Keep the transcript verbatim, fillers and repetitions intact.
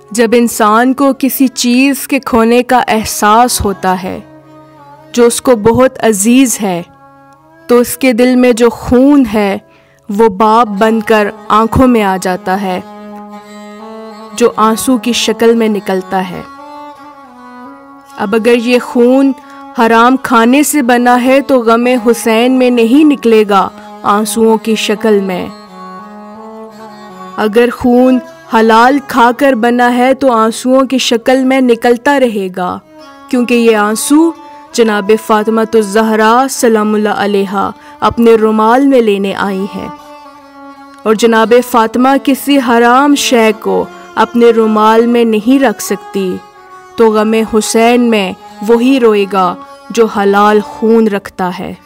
जब इंसान को किसी चीज़ के खोने का एहसास होता है जो उसको बहुत अजीज़ है, तो उसके दिल में जो खून है वो बाप बनकर आँखों में आ जाता है, जो आंसू की शक्ल में निकलता है। अब अगर ये खून हराम खाने से बना है तो गमे हुसैन में नहीं निकलेगा आंसुओं की शक्ल में। अगर खून हलाल खाकर बना है तो आंसुओं की शक्ल में निकलता रहेगा, क्योंकि ये आंसू जनाब फातिमातुज़ ज़हरा सलामुल्लाह अलैहा अपने रुमाल में लेने आई हैं, और जनाब फातिमा किसी हराम शय को अपने रुमाल में नहीं रख सकती, तो गमे हुसैन में वही रोएगा जो हलाल खून रखता है।